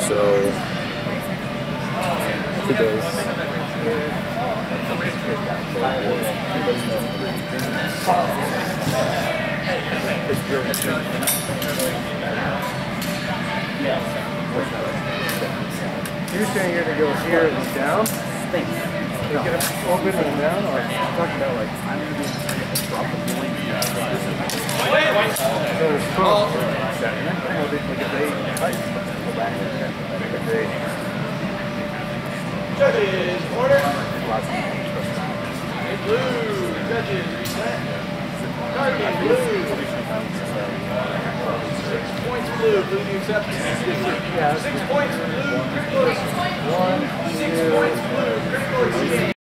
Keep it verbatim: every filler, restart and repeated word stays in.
So today's You're saying you're gonna go here and down? Thanks. You're gonna open and down, or talking about like I'm gonna be drop the point. So it's cool. Like if they fight, go back and if they Judges, order. Blue, judges, reset. Target, blue. Six points blue, blue you accept. Six points blue, critical. One, two, six points blue, critical.